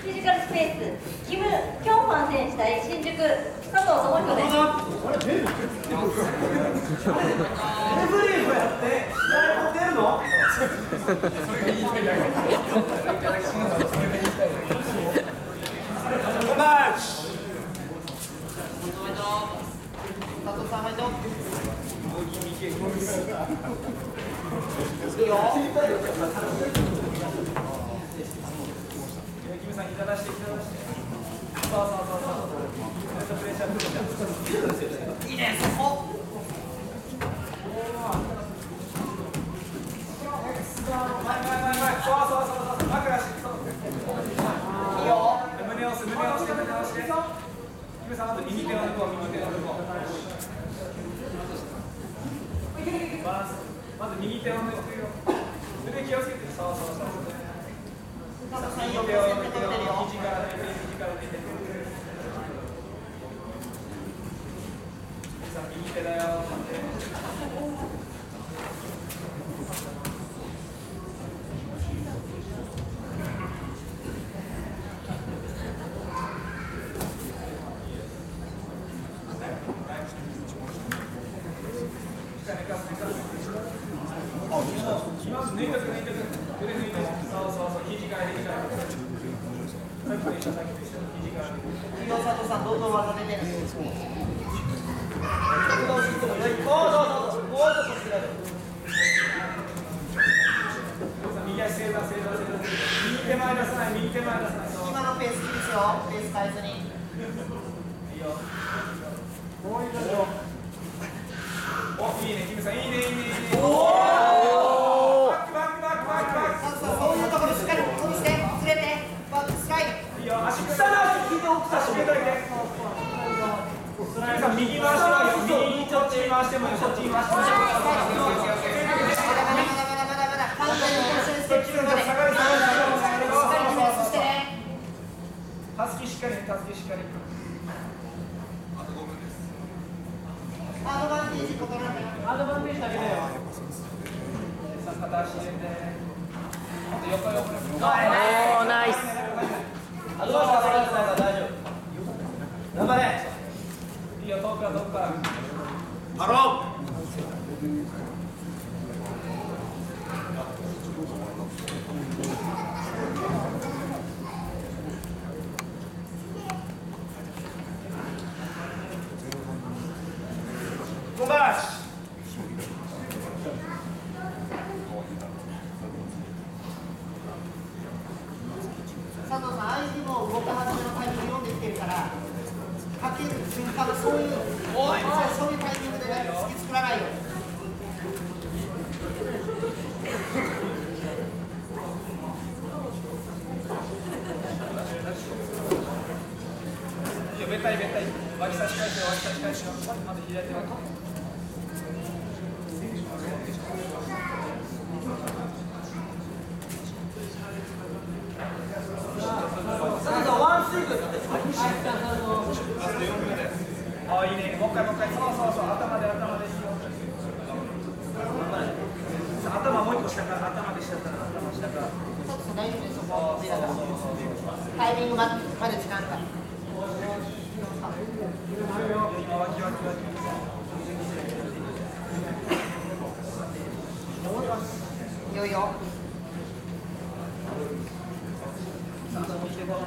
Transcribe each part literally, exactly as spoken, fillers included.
フィジカルスペース、キム・キョンファン選手対新宿、佐藤智彦です。 レフリーもやって、誰も出るの？マッチ。佐藤さん、はい、どうぞ。いいよ。キムさん、膝出して、膝出して。そうそうそうそう。プレッシャー、プレッシャー。いいね、そこ。前前前前。そうそうそうそう。枕して。いいよ。胸を押す、胸を押して、胸を押して。キムさん、まず右手を抜こう、右手を抜こう。バランス。まず右手を抜くよ。腕気をつけて。そうそうそう。右手を抜くよ。肘から抜いて、肘から抜いて。右手だよ。今抜いとく抜いとく。腕抜いて。そうそうそう。肘から肘から。さっきと一緒さっきと一緒。肘から抜く。いいよ佐藤さんどうぞ技出てる。どうぞどうぞ。もうちょっとつられ。右足正座正座正座。右手前出さない右手前出さない。今のペースいいですよ。ペース変えずに。いいよ。もういいよ。お、いいね、キムさん、いいね、いいね、いいね。おお。バック、バック、バック、バック、バック。そういうところしっかり飛びして、ずれて、バックスライド。いいよ、足下の足引いて奥さん締めといて。キムさん、右回してもいいよ。右にちょっちに回してもいいよ。そっちに回してもいいよ。まだまだまだまだまだ。簡単にコンセンステッチするまで。下がる、下がる、下がる。しっかりディフェンスしてね。たすきしっかり、たすきしっかり。アドバンテージここなんだよ。アドバンテージだけだよ。さあ片足入れて。あと横横。 おおナイス。 アドバンテージ大丈夫。頑張れ。いいよ遠くから遠くから。ハロー。ゴマーシ。佐藤さん、相手も動き始めのタイミング読んできてるから、かける瞬間のそういう、おい、そういうタイミングでね、突き作らないよ。いいよ、べったりべったり。脇差し返しよ、脇差し返しよ。まず左手脇。ああいいね、もう一回もう一回、そうそうそう、頭で頭でいいよ。頭もう一個下から、頭で下から、頭下から。大丈夫です、そこ。タイミングまで時間か。今脇脇脇。いよいよ。さあ、もう一度。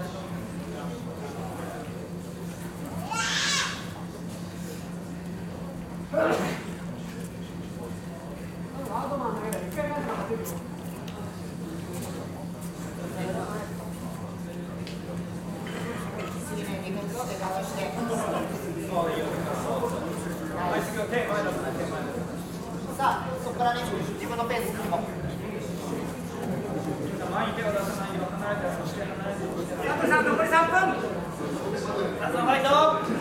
さあ、そこからね、自分のペースにも。前に手を出さないよ、離れて、そして離れて。さんぷん、さんぷん、残りさんぷん。ラストファイト。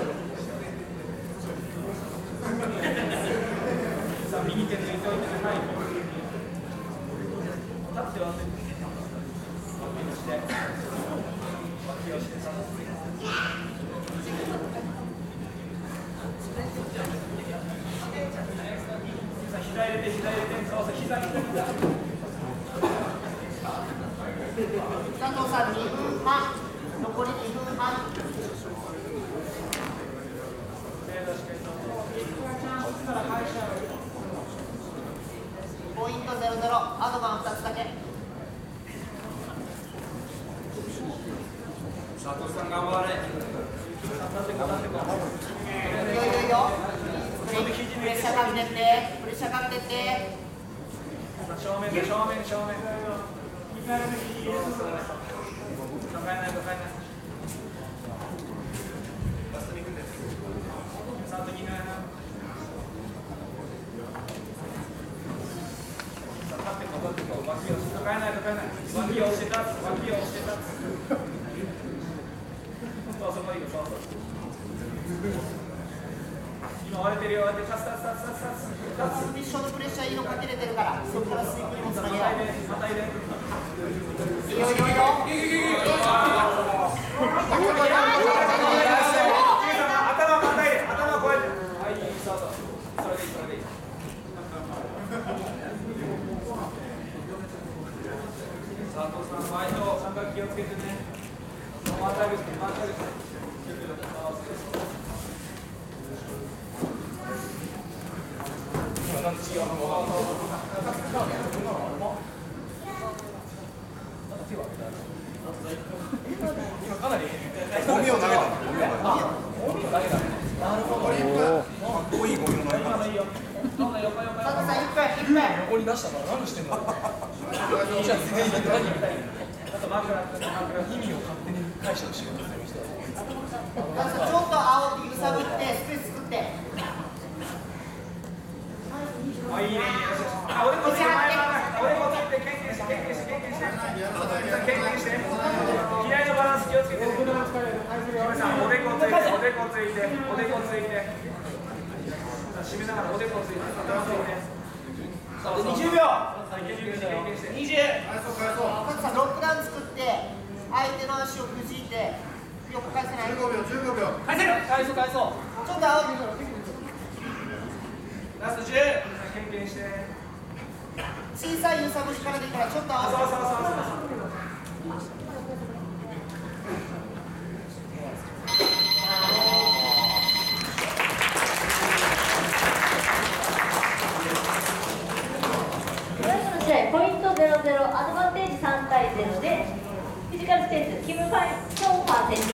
さあ、右手抜いておいて、はい。立ってはせて。して。脇をして、さ膝入れて、膝入れて、そうそう、膝に。佐藤さん、にふんはん。 佐藤さん頑張れ。 いいよいいよいいよ。プレッシャーかけてってプレッシャーかけてって正面で正面正面抱えない抱えないさあ次のやな立ってこう立ってこう脇を抱えない抱えない脇を押して立つ脇を押して立つそうそこいいよそうそう今割れてるよ割れてる立つ立つ立つ立つ立つ一緒のプレッシャーいいのかけれてるからそこからスイングにもつなげよう。 また入れいいよいいよいいよ。 頭また入れ頭こうやってはいそうそうそれでいいそれでいい佐藤さん前と三角気をつけてね回ってあげて回ってあげてなんで違うの今かなりゴミを投げた。ゴミを投げた。 なるほど。 かっこいいゴミの投げ方。 今のいいよ。どんな横横佐藤さんいっぷんいっぷん。 横に出したから何してんの。じゃあ次に何何みたいな。あと枕意味を勝手に解釈しようとする人。 佐藤さんちょっと煽って揺さぶってスペース作って。 あいいねいいね。あ俺もついて前前俺もついて経験して経験して経験して経験して。左のバランス気をつけてね。さんおでこついておでこついておでこついて。締めながらおでこついて頭ついて。にじゅうびょう。にじゅう。 佐藤さんロックダウン作って相手の足をくじいて横返せない。 じゅうごびょうじゅうごびょう。 返せる。返そう返そう。 ちょっと煽ってラストじゅう。経験して。 小さい揺さぶりからでいいからちょっとそうそうそう煽って。 そう。 試合ポイントゼロゼロアドバンテージさん対ゼロでフィジカルステージキム・ファイ・ヒョンファン選手